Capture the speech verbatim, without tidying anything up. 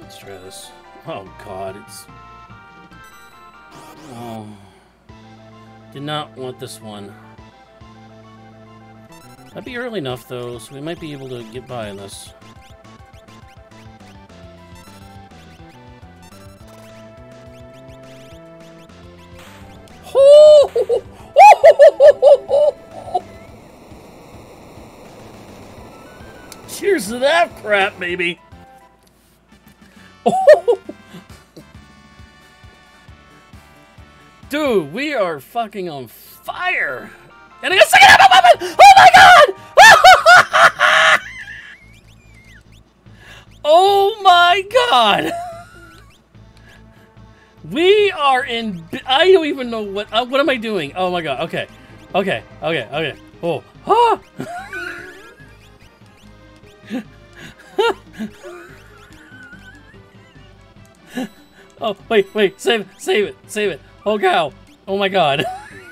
Let's try this. Oh god, it's... Oh... Did not want this one. Might be early enough though, so we might be able to get by on this. Cheers to that crap, baby! Dude, we are fucking on fire! And I got second half weapon! Oh my god! Oh my god! We are in... I don't even know what... Uh, what am I doing? Oh my god, okay. Okay, okay, okay. Oh. Ah! Oh, wait, wait. Save it, save it, save it. Oh cow. Oh my god.